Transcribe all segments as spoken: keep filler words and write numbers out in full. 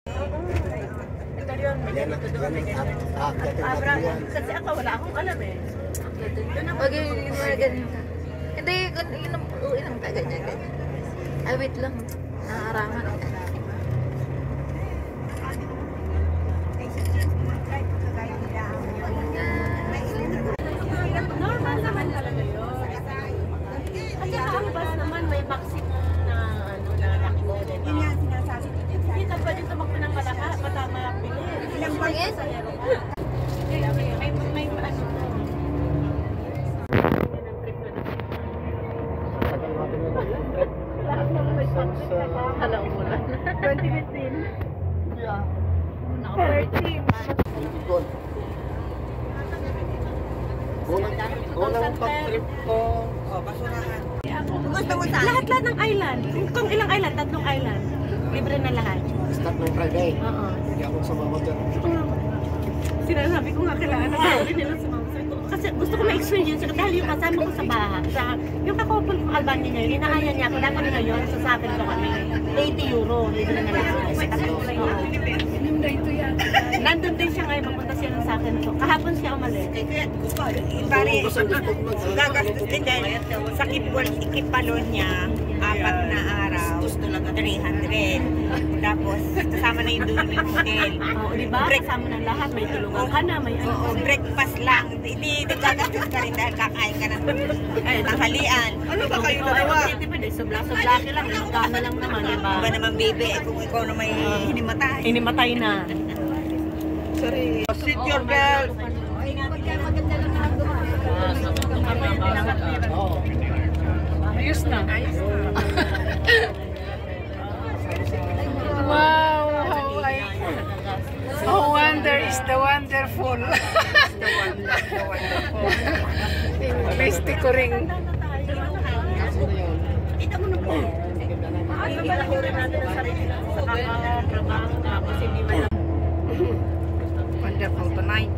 Ito yun, may ganito doon, may ganito. Abra, kasi ako wala akong alam eh. Pag yung mga ganyan ka. Hindi, inom, inom ka ganyan, ganyan. Ay, wait lang. Nakarangan ka. Normal naman talaga yun. Kasi ang bus naman may maximum na ano na lakbo, diba? Hindi ka pwede tumakbo ng malaka, matama bilis. Ilang bus sa hero ka? May may ano to. Alam mo na. twenty fifteen. Yeah. thirteen. Unang pag-trip ko, oh, basurahan. Gusto mo saan? Lahat-lahat ng island. Kung ilang island, tatlong island. Libre na lahat. Start ng Friday. Oo. Hindi ako sumama dyan. Sinasabi ko nga kailangan na gawin nila sumama. Kasi gusto ko ma-experience ko dahil yung kasama ko sa bahay. Sa, yung kakopol kong Albania niya, inaaya niya ako. Dahil kami ngayon, sa sakin ko kami. eighty euro. Libre na lahat. Nandun din siya ngayon, magpunta siya sa akin. So, kahapon siya umalis. Pare, gagastos din dahil sa Kipalon niya, apat na araw, three hundred. Tapos, kasama na yung doon yung hotel. Oo, di ba? Kasama ng lahat. May tulungan ka na, may ano. Oo, breakfast lang. Hindi, gagastos ka rin dahil kakain ka ng tanghalian. Ano ba kayo dalawa? Depende, sobla-sobla ka lang. Gana lang naman, di ba? Ba naman, baby, eh, kung ikaw na may hinimatay. Hinimatay na. Sorry. Sit your belt. Ayos na. Wow, how I, how wonder is the wonderful. The one, the wonderful. English ko ring. Ito mo na po. Iilahurin natin ang sarili natin sa kakatrabaho tapos hindi man lang. Wonderful tonight.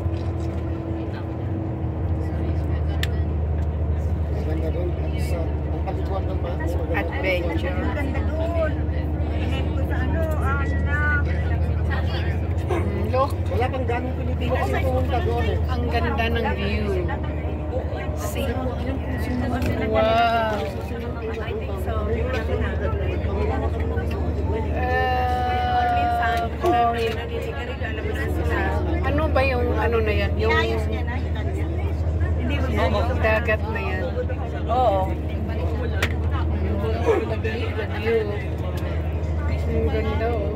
Maganda doon. Sa ang paliguan ng mga Adventure. Ang ganda doon. Hinip ko sa ano, anak. Look, wala pang ganong Pilipinas na pumunta doon eh. ang ganda ng view. See? Wow. Uh, ano ba yung ano na yan? Yung dagat na yan. Oo. View. Ang ganda oh.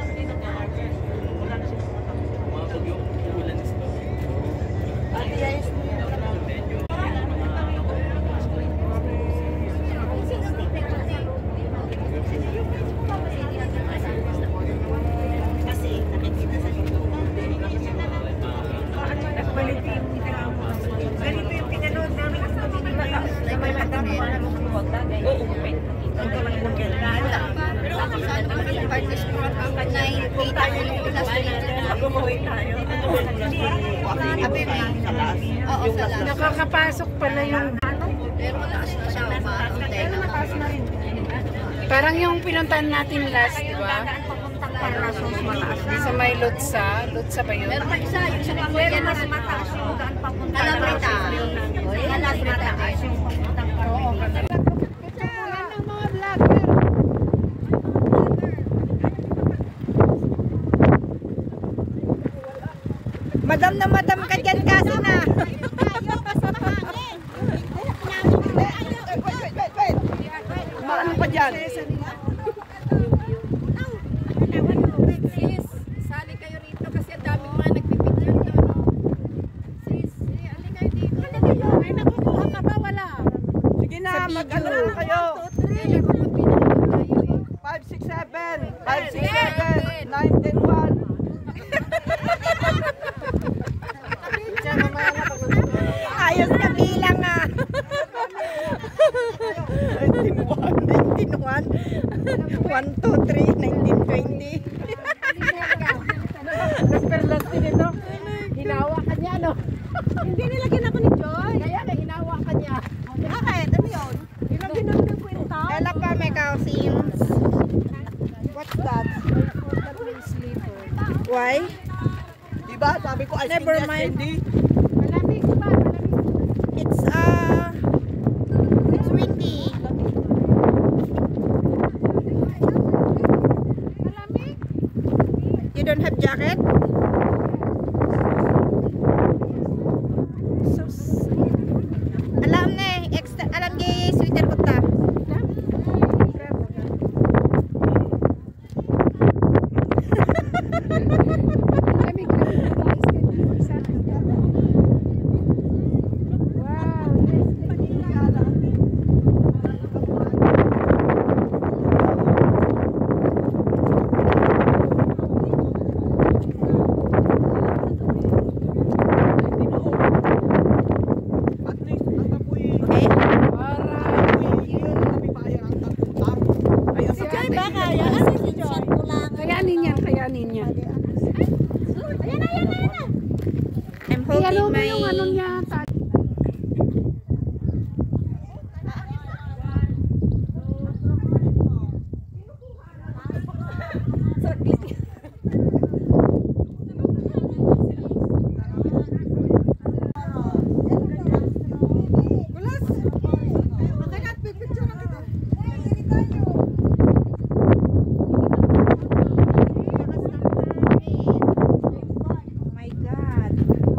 Ganito yung pinanood namin sa may matapos. Nakakapasok pala yung parang yung pinuntahan natin last, di ba? Sa may Lutsa. Lutsa ba yun? Meron pa isa, yung sa Pamela mas mataas yung daan papunta. Calabrita. Calabrita. Oo, ganda. Madam na madam ka dyan kasi na. Maano pa dyan? Sis, sali kayo rito kasi ang daming mga nagpipicture doon. Sis, alin kayo dito. Ay, nakukuha ka ba? Wala. Sige na, mag-ano na kayo. five six seven, five six seven, nine ten one. Ayos na bilang ah. nineteen one, nineteen one, one two three, nineteen twenty. Nagperlas din ito. Hinawa ka niya, no? Hindi nilagyan ako ni Joy. Kaya na hinawa ka niya. Bakit? Ano yun? Nilagyan ako Why? Diba? Sabi ko, ice Never candy, ice mind. candy. Malamig ba? Malamig. It's uh it's windy. Malamig. You don't have jacket? Sus. Alam na eh, extra alam gi sweater ko ta. Malamig na guys. Isa. Wow. At least, ang apoy, Okay? yun, kami bayan ang tagutang. Ay, ang Joy ba kaya? Ano si Joy? Kayanin yan, kayanin yan. I'm Iyalo holding mo yung ano my niya. Oh my God.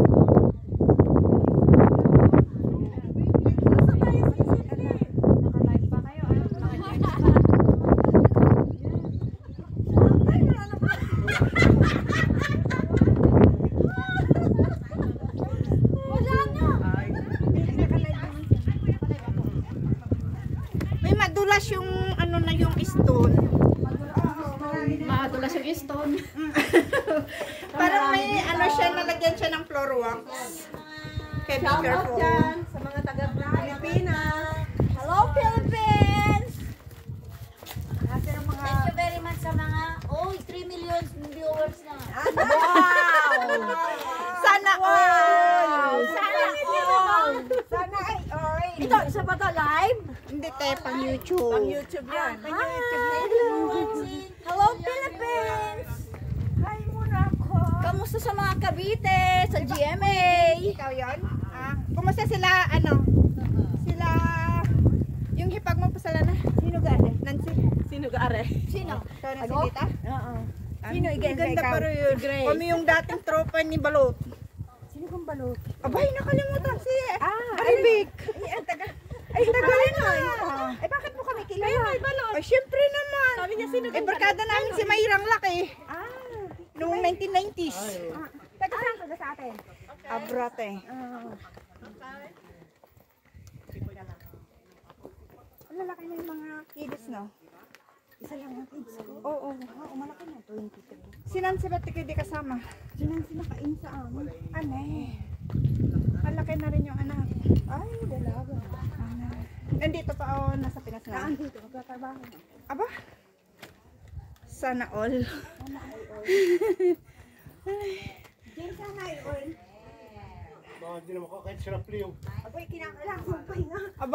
May madulas yung ano na yung stone. Madulas yung stone. Parang may ano siya, nalagyan siya ng floor wax. Kaya be careful. Sa mga taga-Pilipinas. Hello, Philippines! Thank you very much sa mga, oh, three million viewers na. Wow! Sana all! Sana all! Sana ay all! Ito, isa ba to live? Hindi tayo pang YouTube. Pang YouTube yan. Pang YouTube. Hello, Philippines! Hi muna ako. Kamusta sa mga Cavite, sa G M A? Ikaw yun? Ah, kumusta sila, ano? Sila, yung hipag mo pasala na? Sino gane? Nancy? Sino ka-are? Sino? Ikaw na si Tita? Oo. Sino? Ang ganda pa rin. Kami yung dating tropa ni Balot. Sino kong balot? Abay, nakalimutan si Ah, Aribik. Ay, taga. Ay, taga rin Ay, bakit mo kami kilala? Kayo may balot. Ay, syempre naman. Sabi niya, sino Eh, barkada namin si Mayrang Laki. Ah, Noong nineteen nineties. taga saan? Taga sa atin? Abrate. Ang lalaki na yung mga kids, no? Isa lang ang kids ko. Oo, oo, malaki na. twenty-three. Si Nancy ba't di di kasama? Si Nancy nakain sa amin. Ano eh. Malaki na rin yung anak. Ay, dalaga. Ano. Nandito pa o nasa Pinas na? Nandito, magtatrabaho na. Aba? Sana all. Diyan sana ay oil. Baka hindi naman kahit sarap liyo. Aboy, kinakailangan kong pahinga. Aba?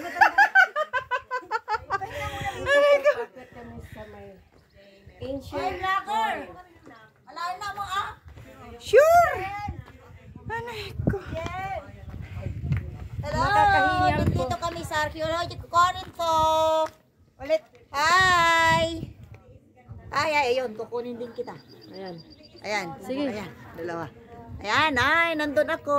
Ancient. Ay, vlogger! Alain na mo ah! Sure! Ano ko? Hello, nandito kami sa Archaeological Corinto. Ulit. Hi! Ay, ay, ayun, kukunin din kita. Ayan. Ayan, sige. Ayan, dalawa. Ayan, ay, nandun ako.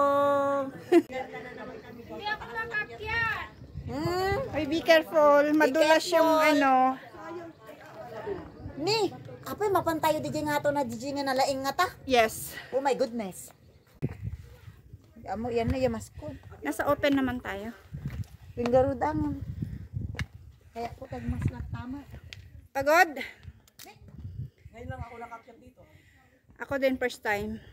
Hmm? Ay, be careful. Madulas careful. yung ano. Ni, apoy mapantayo di nga to na di nga nalaing nga ta. Yes. Oh my goodness. Amo yan na yung maskod. Nasa open naman tayo. Pingarudang. Kaya ko tag maslak tama. Pagod? Ngayon lang ako nakakyat dito. Ako din first time.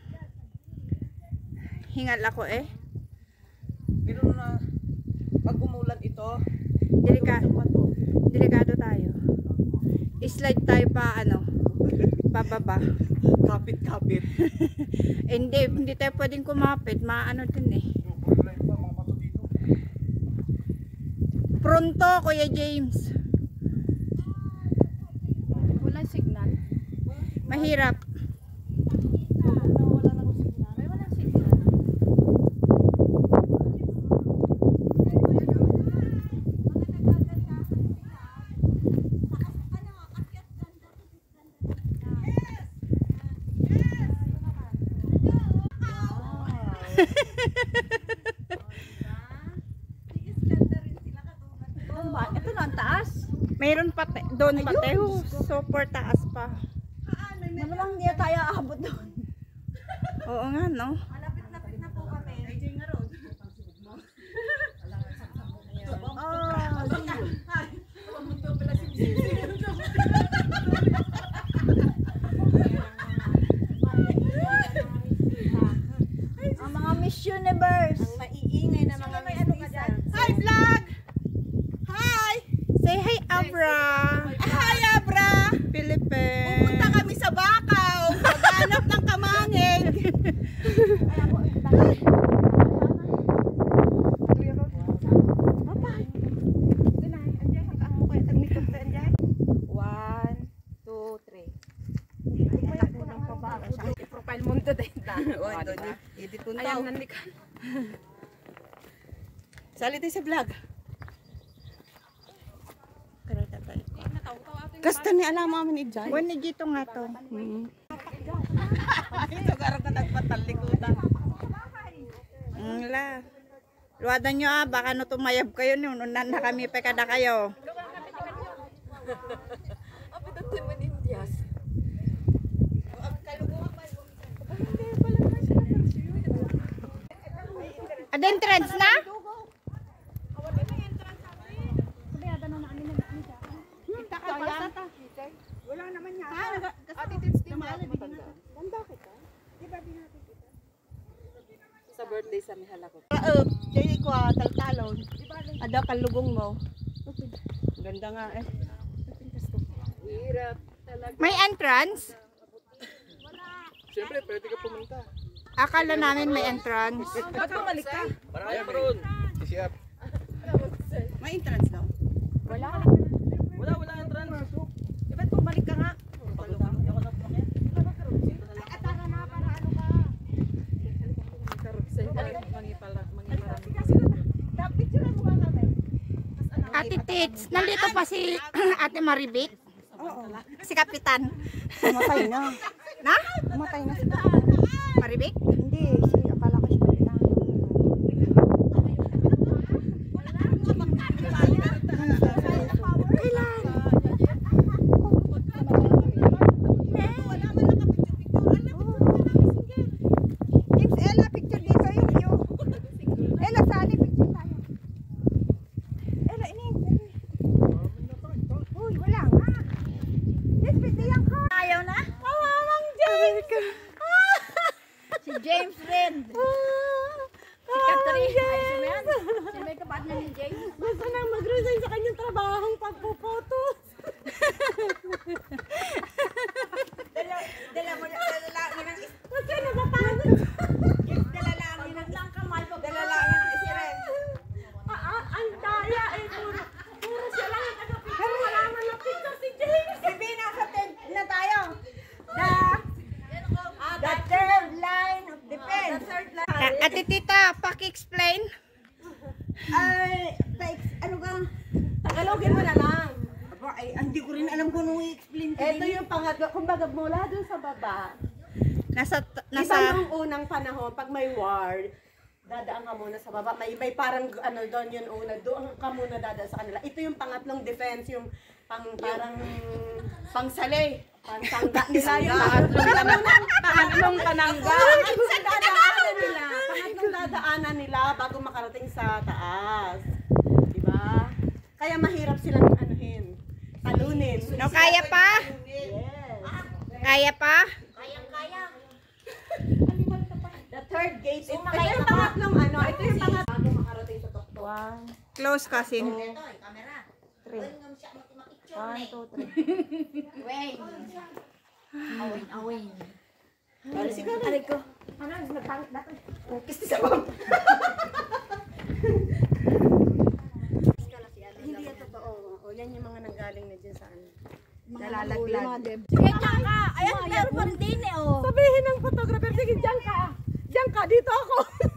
Hingal ako eh. Ganoon na, pag umulan ito, Delika ito to. delikado tayo. Slide tayo pa ano, pababa. Kapit-kapit. Hindi, hindi tayo pwedeng kumapit. Maano din eh. Yung borderline pa, mga bato dito. Pronto, Kuya James. Wala signal. Mahirap. doon pati. Super taas pa. Malamang hindi tayo aabot doon. Oo nga, no? Malapit-lapit na po kami. Ang mga Miss Universe. Ang maiingay na mga Miss Hi, vlog! Hi! Say hi, Abra! Hi, Abra! Philippines! Pupunta kami sa Bakaw! Maghanap ng kamangeng! One, two, three. Profile mo to din. Oo, doon yun. Edit mo tao. Salita sa vlog. Kasta ni alam mo ni Jai. Wani dito nga to. Hmm. Ito garo ka nagpatalikutan. Ngla. Luwadan nyo ah, baka no tumayab kayo nun. Unan na kami pa kada kayo. Ada entrance na? Wala naman yan. Attitudes din ba? Ganda kita. Di ba binati kita? Sa birthday sa mihala ko. Uh, Jay ko taltalon. Ada kalugong mo. Ganda nga eh. May entrance? Siyempre, pwede ka pumunta. Akala namin may entrance. Ba't bumalik ka? Marami pa ron. Sisiyap. May entrance daw? Wala. Wala, wala ang trans. Eh, ba't bumalik ka nga? Ate Tits, nandito pa si Ate Maribik. Oo. Si Kapitan. Matay na. Na? Matay na. Maribik? Hindi, si akala ko si Kapitan. Kailan? James, Ella, picture dito yung view. Ella, saan yung picture tayo? Ella, ini. Uy, wala nga. James, pitiyan ka. Ayaw na? Kawawang James. Si James rin. Si Catherine. Ay, si Mayan. Si may kapatid ni James. Gusto nang mag-resign sa kanyang trabahong pagpupotos. Dala mo na, dala lang yun ang Kasi napapagod. dala lang yun ang dala lang yun ang stress. Ah, ah, ang daya eh. Puro, puro siya lang ang taga-picture. Wala man na picture si James. Sabi na sa tent na tayo. The, the third line of defense. The third line. Ah, Ate Tita, paki-explain. Ay, pa- ano ka? Tagalogin mo na lang. Aba, ay, hindi ko rin alam kung ano i-explain ko. Ito yung pangatlo. Kumbaga mula dun sa baba. Nasa, Nasa nasa, nung unang panahon, pag may war, dadaan ka muna sa baba. May, may parang ano doon yun una. Doon ka muna dadaan sa kanila. Ito yung pangatlong defense, yung pang parang pangsali. Pangsangga nila yung pangatlong panangga. Pangatlong panangga. Pangatlong dadaanan nila. Pangatlong dadaanan nila bago makarating sa taas. Diba? Kaya mahirap silang anuhin. Talunin. no, kaya pa? Yes. Kaya pa? The third gate. Ito, ito yung pangatlong ano. Ito yung pangatlong bago makarating sa tuktok. One, Close kasi. three. One, two, three. Awin, awin. Bali si Karen. Aray ko. Ano, nagpangit na to. Kiss sa bam. Hindi yan totoo. O, yan yung mga nanggaling na dyan sa ano. Nalalaglag. Sige, tsaka. Ayan, meron pa rin din eh, oh. Sabihin ng photographer, sige, dyan ka. Dyan ka, dito ako.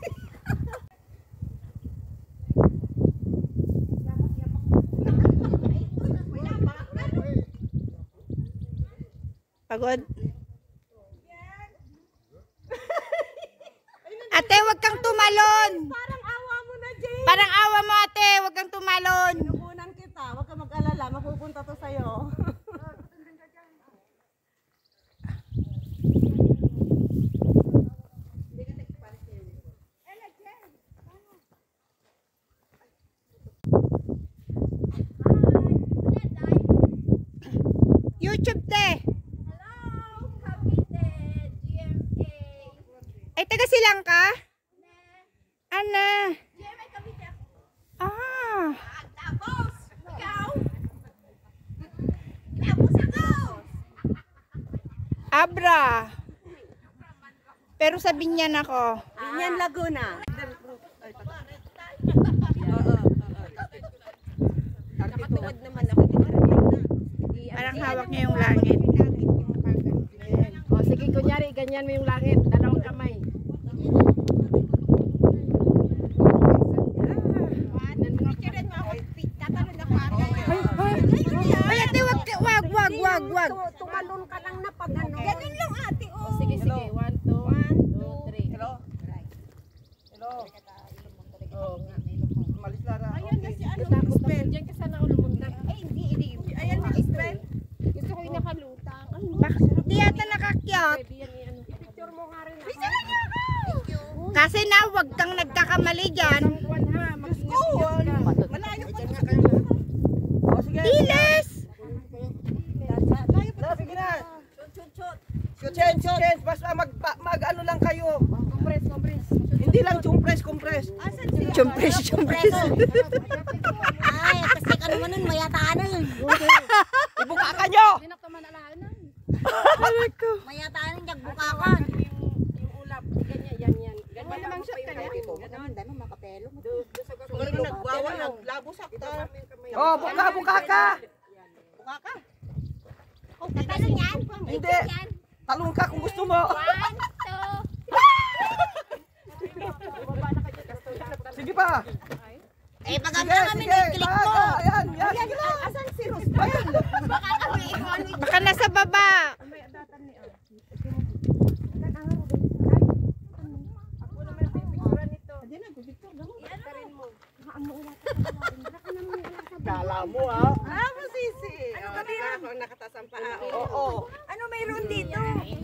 Pagod? Ate, wag kang tumalon. Parang awa mo na, Jay. Parang awa mo, ate. Wag kang tumalon. Pinukunan kita. Huwag ka mag-alala. Mapupunta to sa'yo. Ay, taga silang ka? Ana. Ah. Abra. Pero sa Binyan ako. Binyan, Laguna. Nakatuwad naman ako dito. Parang hawak niya yung langit. O sige, kunyari, ganyan mo yung langit. Dalawang kamay. Ay, ate, wag, wag, wag, wag, wag. Tumalon ka lang na pag ano. Ganun lang, ate, O oh. sige, sige. One, two, one, two, three. Hello? Hello? Oo nga. Malis Lara. Ayun na si ano. Spell. Diyan ka sana ako lumundag. Ay, hindi, hindi. Ayan, spell. Gusto ko yung nakalutang. Ay, Bakit di yata nakakyot? pwede yan i-ano. Picture mo nga rin ako. Kasi na, wag kang nagkakamali dyan. One ha. Mag-ingat ka. Malayo pa. O, sige. Diles! Na, sige na. Change, change. Basta mag, mag ano lang kayo. Compress, compress. Hindi lang chumpres, kumpres. Chumpres, chumpres. Ay, kasi ano man nun, mayataan na yun. Ibuka ka nyo! Hindi na naman alahan na. Mayataan na, bukakan. Yung ulap. Ganyan, yan, yan. Ganyan naman siya kanya. Ganun, ganun, makapelo. Kung ano nagwawa, naglabo sakta. Oh, buka, buka ka! Buka ka? Kapelo yan? Hindi. Talong ka kung gusto mo. One, two. Sige pa. Eh, pag Sige, ang kami sige. na-click mo. Ah, Ayan, yan. Sige na. Asan si Rosbel? Baka kami iwan. Baka nasa baba. Kala mo ha. Ah, masisi. Ano ka ba? Ako nakataas ang paa. Oo. Ano mayroon dito?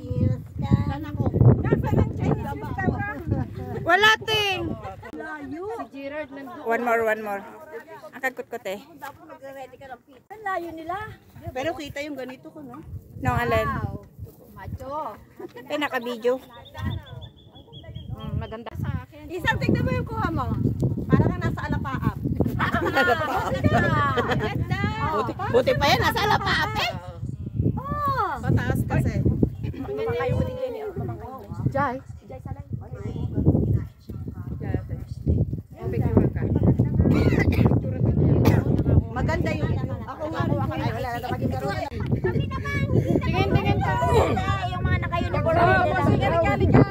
Wala ting. Si Gerard nandun. One more, one more. Ang kagkut-kot eh. Ang layo nila. Pero kita yung ganito ko, no? Nung alin? Macho. Eh, naka-video. Mm, maganda sa akin. Isang tignan mo yung kuha mo. Para ka nasa alapaap. Buti, buti pa yan, nasa alapaap eh. Pataas kasi. Kayo mo din yan. Jai. Jai salay. Maganda yun. Ako nga, ay wala na maging karoon. Tingin, tingin ka. Yung mga naka-uniform. Oh, boss, sige, regali ka.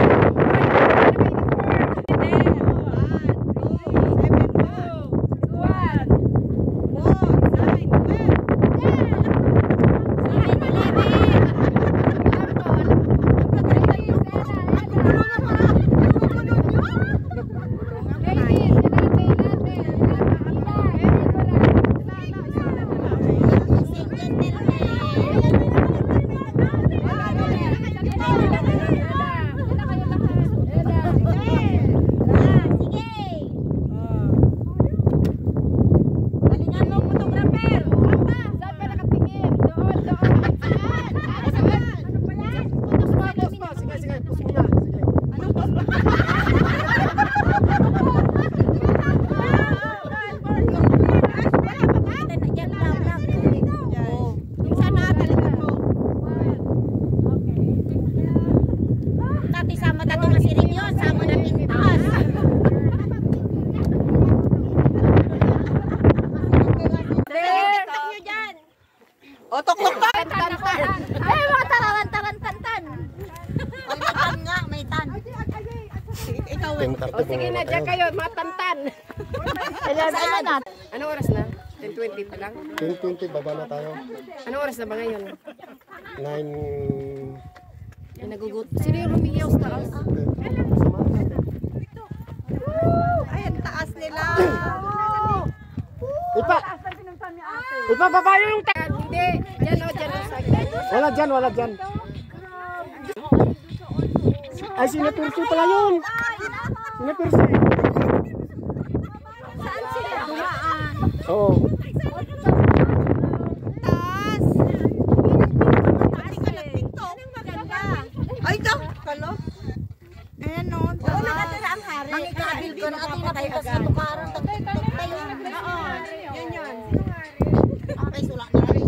Tati, sama tato nga si Rimyon. Sama na pintas. O, tok-tok ka! Ay, mga tararan-taran-tantan. May tan nga, may tan. O sige na, dyan kayo, mga tantan. Saan? Anong oras na? ten twenty pa lang? ten twenty, baba na tayo. Anong oras na ba ngayon? nine... Ay, nagugut. Sino yung lumiyaw sa taas? Ay, ang taas nila. Ipa! Ipa, baba yung... Hindi. Yan o, dyan o. Wala dyan, wala dyan. Ay, sinapirsi pala yun. Sinapirsi. Saan sila dumaan? Oo. Taas. Ay, ito. Kalo? Ayan o. Oo, nakatira ang hari. Mangikabil ko na ating napuntas sa tukaran. Tagtutok tayo. Oo, yun yun. Ay, sulak na rin.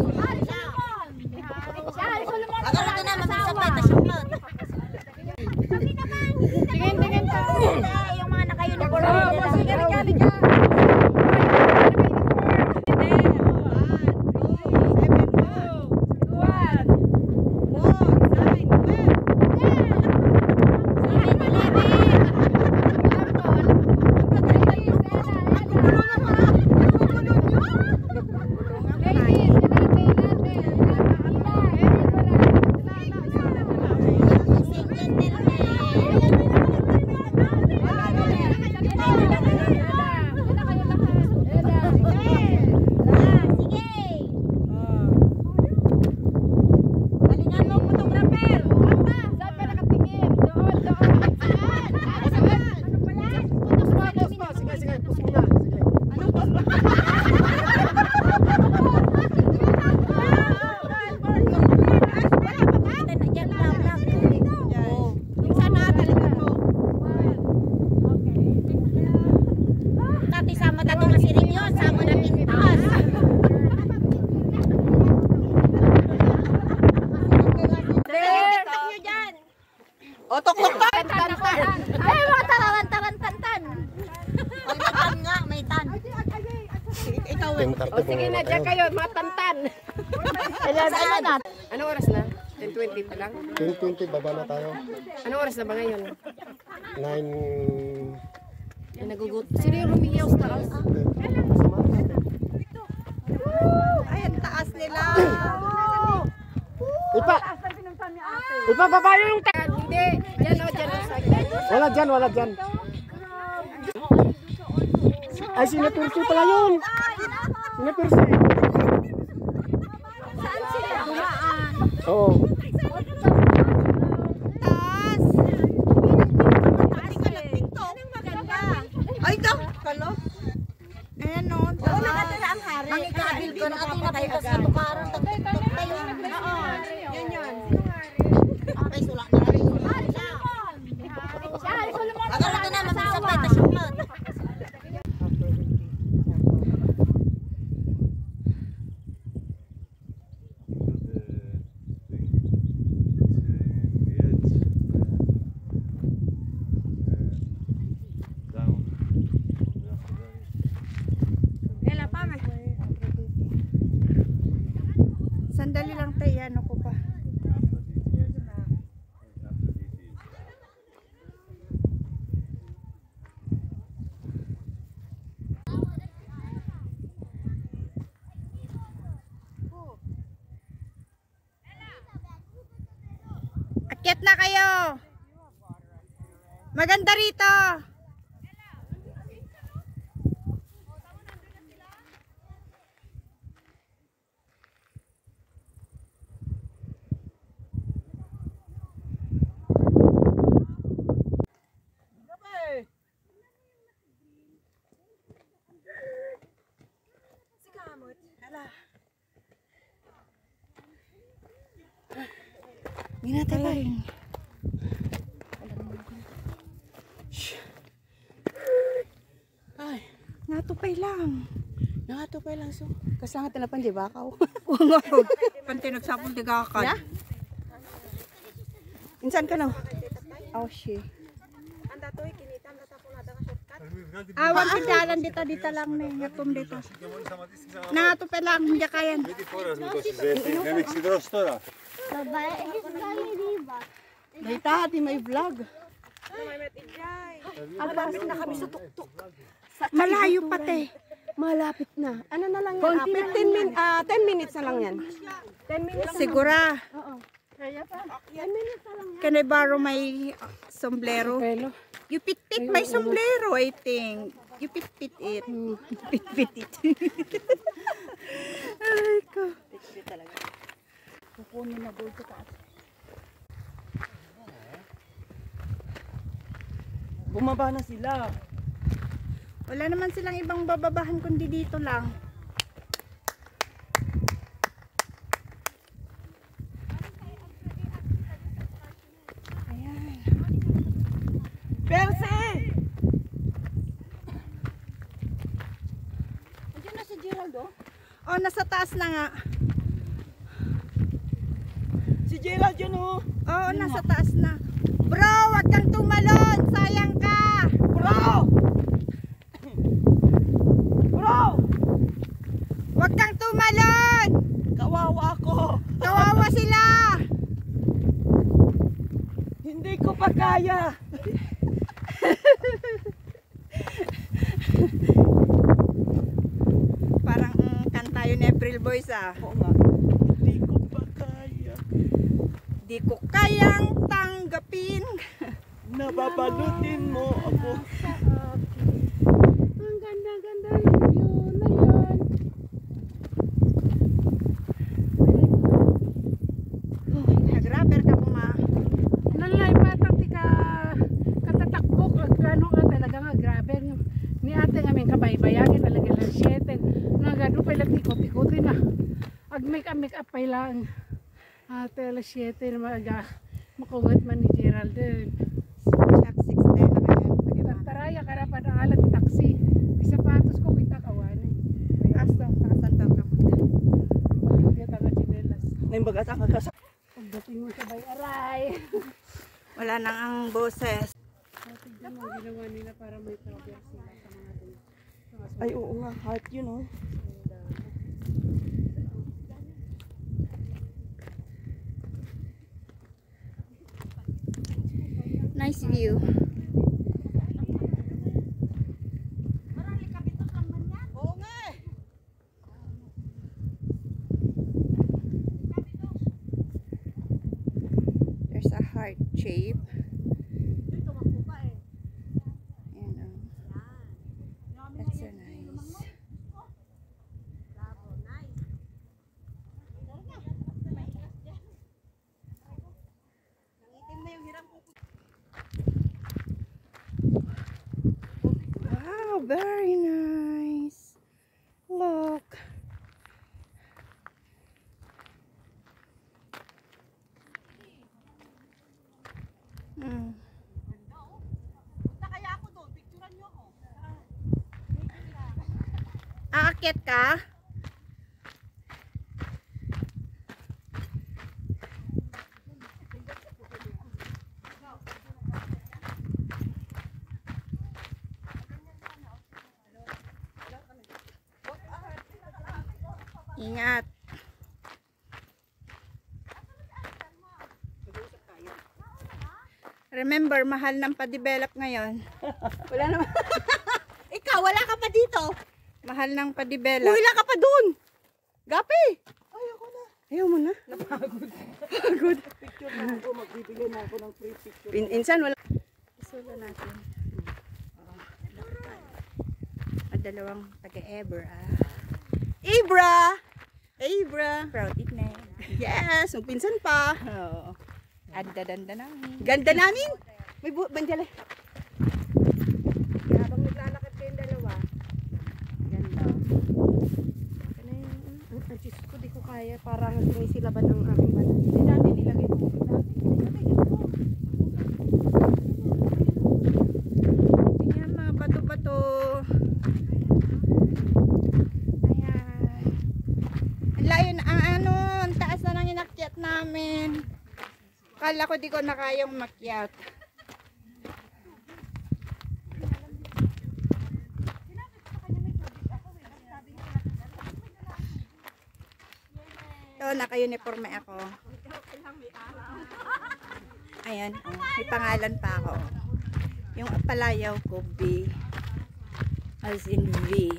Agad ito na, magsasabay na siyang Tingin, tingin pa. Yung mga naka-uniform. Oo, sige, regali ka. O, tok, tok, tok. Ay, mga tararan-taran-tantan. May tan nga, may tan. Ikaw, Ten thirty sige na, dyan kayo, matantan. Saan na? Anong oras na? ten twenty pa lang. ten twenty, baba na tayo. Anong oras na ba ngayon? nine... Ay, nagugut. Sino yung lumiyaw sa taas? Ay, ang taas nila. Ipa! Ipa, baba yung... Hindi, dyan o, dyan o. Wala dyan, wala dyan. Ay, sinatursi pala yun. Sinatursi. Saan sila dumaan? Oo. Taas. Taas ka lang dito. Maganda. Ay, daw. Kalo. Ayan o. Oo, nakatira ang hari. Mangikabil ko na ating napuntas sa tukaran. Tagtutok tayo. Oo, yun yun. Ay, sulak na rin. Agad ito na, magsasabay na siyang Sandali lang tayo. Ano ko pa? Akyat na kayo. Maganda rito. Hindi na tayo rin. Ay, natupay lang. Natupay lang. So, kasangat na pan di bakaw. Oo nga. Panti nagsapong tigakan. Yeah? Insan ka no? Oh, shit. Awan pindalan dito, dito lang na yatum dito. Natupay lang, hindi kayan. Babae, riba. Dito, di may vlog. Abas na kami sa tuktok. Malayo pati. Malapit na. Ano na lang yan? Ah, fifteen min ah, ten minutes na lang yan. ten minutes. Sigura. Oo. ten minutes na lang yan. Can I borrow my uh, sombrero? You pit-pit my sombrero, I think. You pit-pit it. Pit-pit it. Ay ko. Kukunin na doon sa taas. Bumaba na sila. Wala naman silang ibang bababahan kundi dito lang. Ayan. Perse! Andiyan na si Gerald, oh. Oh, nasa taas na nga. Si Gerald yun, oh. Oo, nasa taas na. Bro, wag kang tumalon. Sayang ka. Bro! Bro! Wag kang tumalon. Kawawa ako. Kawawa sila. Hindi ko pa kaya. Parang mm, kanta yun April Boys ah. Oo nga. Hindi ko pa kaya. Di ko kayang tanggapin. Nababalutin mo ako. Ang ganda-ganda yun na yun. Nag-rapper ka po ma. Nalay patang ti ka katatakbok. Gano'n nga talaga nga grabe. Ni ate nga may kabaybayagin talaga lang siyete. Nagano pa ilang tikot-tikotin na. Ag make-up make-up pa ilang. Ate alas siyete na mga makungat man ni Geraldine. Check six ten na kayo. Taraya karapan ang alat ni taxi. Di sapatos ko kita kawan. Asta, nakasandal ka. Bakit ang chinelas. Naimbagat ang kagas. Pagdating mo sa bay aray. Wala nang ang boses. Tignan mo ginawa nila para may progress sila sa mga dun. Ay oo nga, heart yun oh. Nice view. Oo nga eh. There's a heart shape. Ayan oh. That's so nice. Wow, very nice. Look. Mm. Aakyat ka? Ingat. Remember, mahal ng pa-develop ngayon. Wala naman. Ikaw, wala ka pa dito. Mahal ng pa-develop. Wala ka pa dun. Gapi. Ayoko na. Ayaw mo na. Napagod. Pagod. Picture na ako. Magbibigay na ako ng free picture. In insan, wala. Isula natin. Oh, dalawang taga-Ebra. Ebra! Ebra! Proud it na. Yes, magpinsan pa. Oo. Ganda-ganda namin. Ganda namin? May buhat banjala. Habang naglalakad kayong dalawa. Ganda. Ano yung... Ang Diyos ko, di ko kaya. Parang sinisilaban ang aking balat. Hindi namin nilagay ko. Ayan mga bato-bato. Ayan. Ang layo na, ang ano, ang taas na nang inakyat namin. Kala ko di ko na kayang makyat. Ito, naka-uniforme ako. Ayan, oh, may pangalan pa ako. Yung palayaw ko, B. As in V.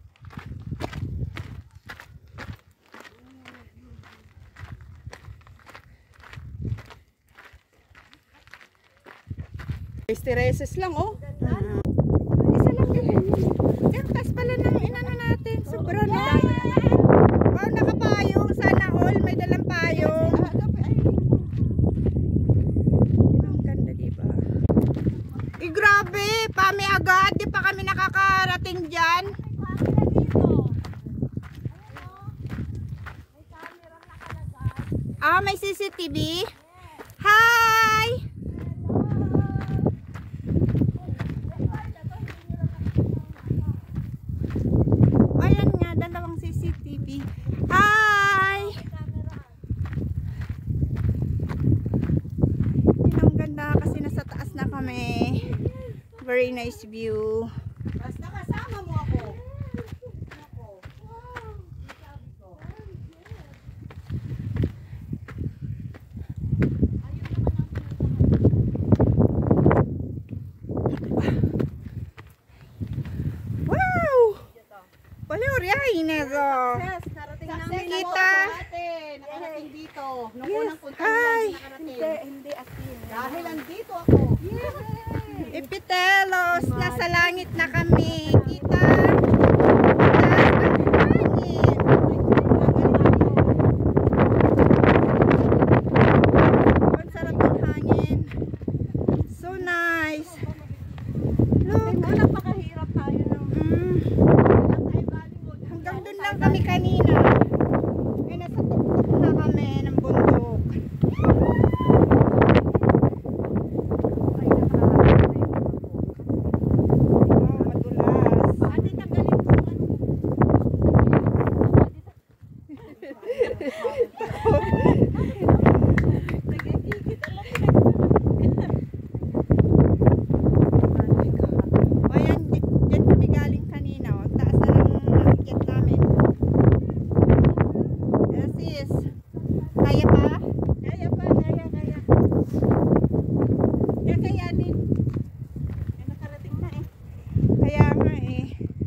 Estereses lang, oh. Uh, isa lang yun. Yung tas pala ng inano natin. Sobra na. Oh, nakapayong. Sana all may dalang payong. Ang ganda, diba? Eh, grabe. Pami agad. Di pa kami nakakarating dyan. Ah, may C C T V. Hi! kami. Very nice view. Basta kasama mo ako. Wow! Wala rin ito. Yes, narating namin Kita. ate. Nakarating dito. Nung Yes. unang punta Hi. niya, nakarating. Hindi, hindi akin. Dahil andito ako. Ipitelos, nasa langit na kami. Kita. Taas ng hangin. Ang sarap ng hangin. So nice. Look. Napakahirap tayo ng Mm. Hanggang doon lang kami kanina. Ay, nasa tuktok na kami ng bundok. Oh, madulas. ate tanggalin ko. O yan, di- dyan kami galing kanina. O, ang taas na ng nakikit namin. Yes, sis. Kaya pa? Kaya pa, kaya, kaya. Kaya kayanin. Kaya nakarating na eh. Kaya nga eh.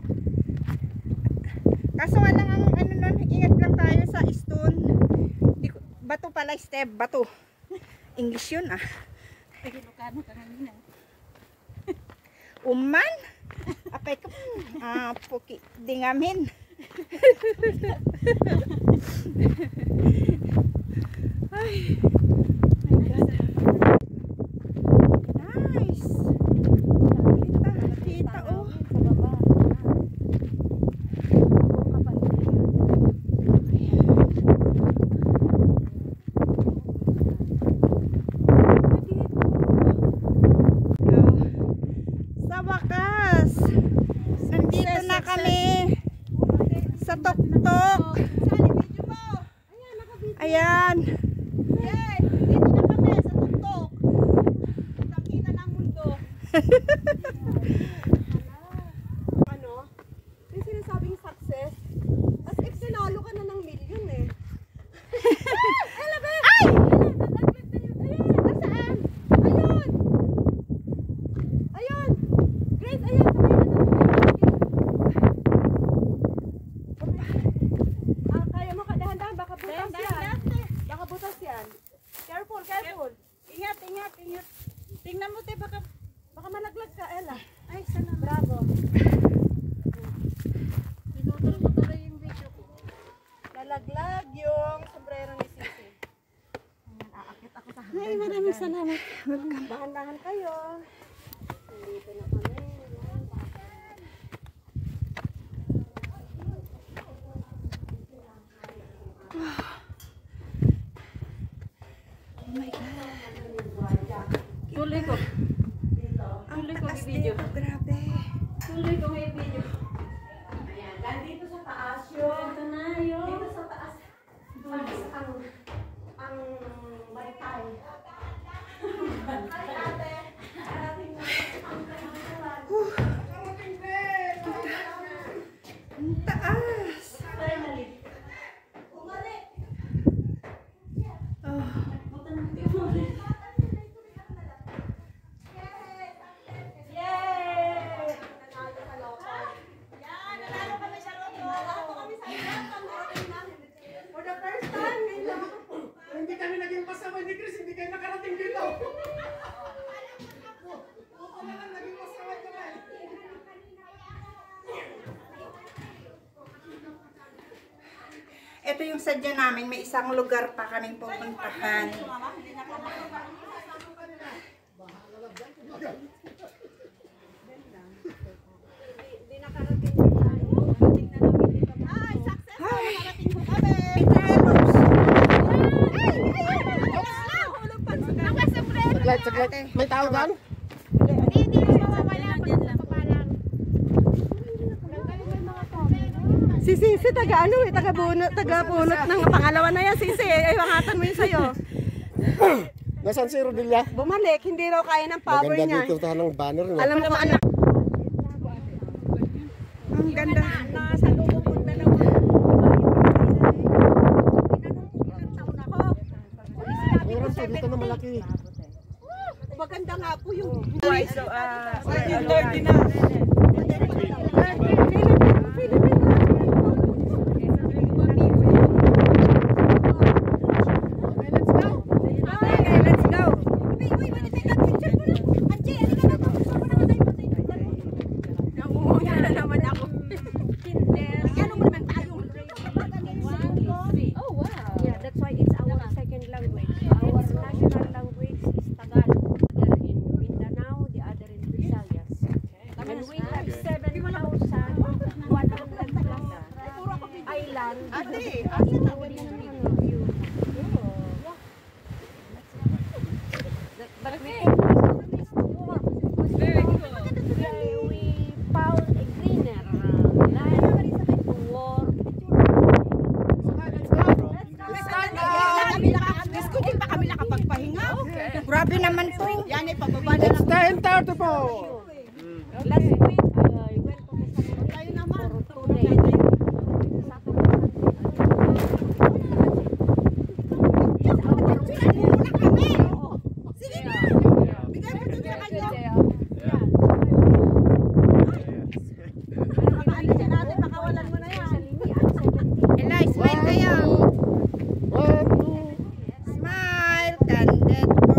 Kaso nga lang ang ano nun, ingat lang tayo sa stone. Di ko- bato pala, step, bato. English yun ah. Ilocano ka kanina. Uman? Apay ka ah, puki. Dingamin. Ay. My God. Nice. Kita, kita oh. Sa wakas, nandito na kami sa tuktok. Ayan. Yay! Dito na kami sa tuktok. Nakita ng mundo. Ano? Yung sinasabing success, as if sinalo ka na ng million eh. Ay! Labi! Ay! Ayun! Nasaan? Ayun! Ayun! Grace, ayun! Ah, kaya mo ka dahan-dahan, baka butas yan. Baka butas yan. Careful, careful. Ingat, ingat, ingat. Tingnan mo, te, baka, baka malaglag ka, Ella. Ay, sana. Bravo. Pinutol mo tuloy yung video ko. Nalaglag yung sombrero ni Sisi. Aakit ako sa hanggang. Ay, maraming salamat. Dahan-dahan kayo. Dito na kami. Tuloy ko. Tuloy ko yung video. Grabe. Tuloy ko yung video. Ayan, nandito sa taas yun. Ito na yun. Dito sa taas. Taas ang, ang baritay. Ay, ate. Arating mo. Ang kailangan. Ang taas. Finally. Umalik. Oh. Yay! Nanalo ka loto. Yan, nanalo kami sa loto. Nanalo kami sa loto. Nakarating namin. For the first time, ngayon lang ako. Hindi kami naging pasama ni Chris, hindi kayo nakarating dito. Buko na lang naging pasama kami. Ito yung sadya namin, may isang lugar pa kaming pupuntahan. Hindi nakarating ko tayo. Nakarating na namin dito. Ay, success! Nakarating ko kami. Pitelos. Nahulog pa sa gawa sa friend. Saglit, saglit. May tao doon? Hindi, hindi mo mawawala. Pagpapalang. Si Sisi, taga ano eh, taga bunot, taga punot ng pangalawa na yan, Sisi. Ay, wangatan mo yun sa'yo. Nasaan si Rodilla? Bumalik, hindi raw kaya ng power Maganda niya. dito tahan ng banner niya. Alam mo kung ano? Ang ganda. Nasa loob ko na lang. Meron to dito na malaki. Maganda nga po yung... So, ah, yung thirty na. Yeah, that's why it's our second language. Our national language is Tagalog. Other in Mindanao, the other in Visayas. And we have seven thousand one hundred plus islands. Including Bigview. But we very good. We found a greener uh, land to work. Diskutin pa kami nakapagpahinga. Grabe naman to. Yan ay pababa na It's lang. ten thirty po. Last week, uh, I went to Quezon for two days. Ella, smile kayo. One, two. Smile. Candid ko.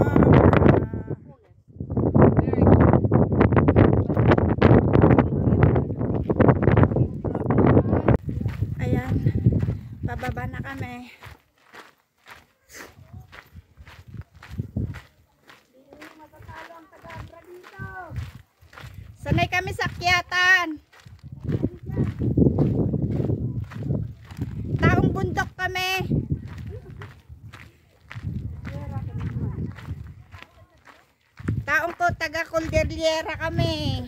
Ayan. Bababa na kami. Sanay kami sa akyatan. Taong bundok kami. Taong ko taga Cordillera kami.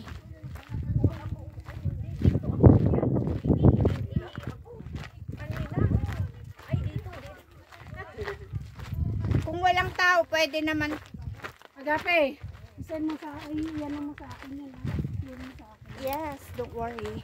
Kung walang tao, pwede naman. Agape, send mo sa akin, yan mo sa akin yan. ha? Yan mo sa akin. Yes, don't worry.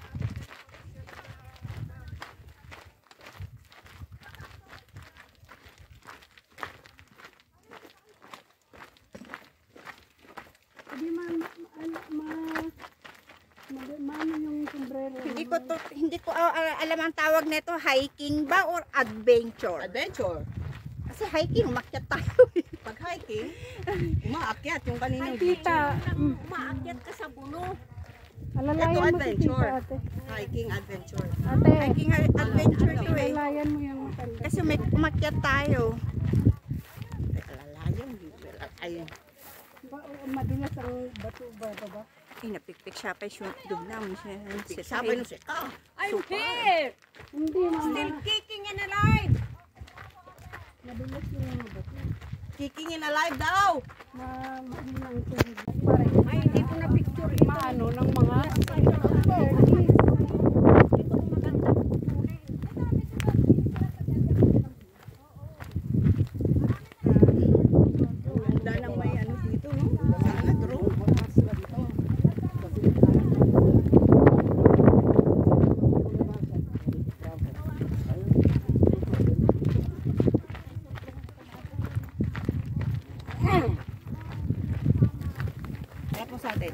Hindi ma, ma, ma, ma, mano yung sombrero. Hindi ko to, hindi ko ah, ah, alam ang tawag nito, hiking ba or adventure? Adventure. Kasi hiking, umakyat tayo. Pag hiking, umaakyat yung kaninang Tita, mm, Umaakyat ka sa bulo. alalayan Ito, mo si adventure. tita ate. hiking adventure. Ate, Hiking adventure to eh. alalayan mo yung matanda. Kasi may umakyat tayo. Alalayan, ayun. Ba, o, madulas ang bato ba, ba? Ay, napikpik siya pa yung dugnaw siya. Sabay nung siya ka. I'm here! Hindi na, Still kicking and alive! madulas yung mga bato. Kicking in alive daw. Ma, mahina ang tubig. Parang, Ay, hindi ko na picture ito. maano ng mga Ganda ng may ano dito, no? Sana drone. Tapos atin.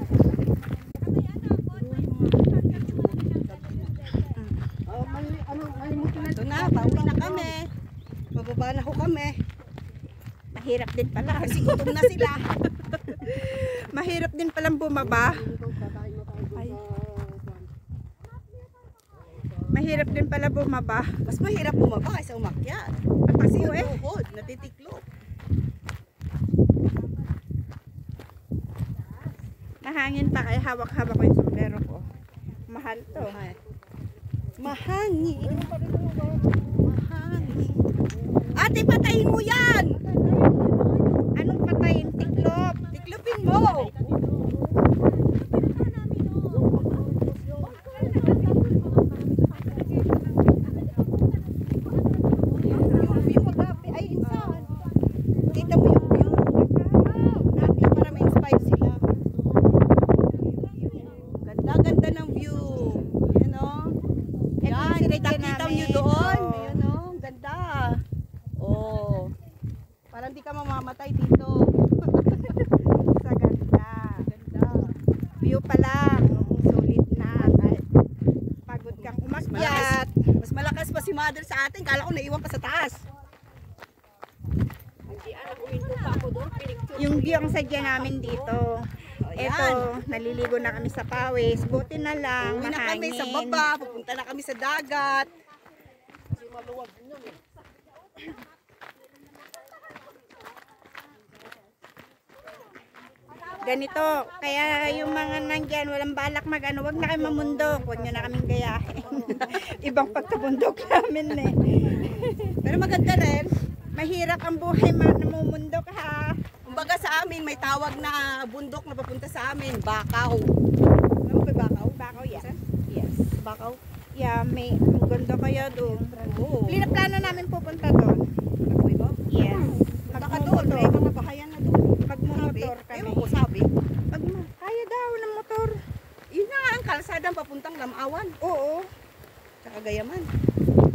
Oh, may ano, may mutin na. Ito na, pauwi na kami. Bababa na ho kami. Mahirap din pala. Kasi gutom na sila. Mahirap din palang bumaba. Ay. Mahirap din pala bumaba. Mas mahirap bumaba kaysa umakyat. Kasi yung tuhod, natitiklop. Nahangin pa kaya hawak-hawak ko yung sombrero ko. Mahal to. Mahangin. Mahangin. Ate, patayin mo yan! Anong patayin? Tiklop. Tiklopin mo! Yung view, magabi. Ay, insan. Kita mo yung view. pa lang. Sulit na. Kahit pagod kang umakyat. Mas malakas pa si mother sa atin. Kala ko naiwan pa sa taas. Yung view ang sadya namin dito. Eto, naliligo na kami sa pawis. Buti na lang, Uwi na kami sa mahangin. baba. Pupunta na kami sa dagat. Ganito, kaya yung mga nandyan, walang balak mag ano, wag na kayo mamundok. Huwag nyo na kaming gayahin. Ibang pagkabundok namin eh. Pero maganda rin. Mahirap ang buhay ma- namumundok ha. Kumbaga sa amin, may tawag na bundok na papunta sa amin. Bakaw. Ano ba Bakaw? Bakaw yan. Yes. Bakaw? Yeah, may ang ganda kaya doon. Oo. Plano namin pupunta doon. Ako'y ba? Yes. Baka doon, may mga bahayan na doon. Magmumotor kami. Ewan ko sabi. Magma Kaya daw ng motor. Yun na nga ang kalsadang papuntang Lamawan. Oo. Sa Cagayaman.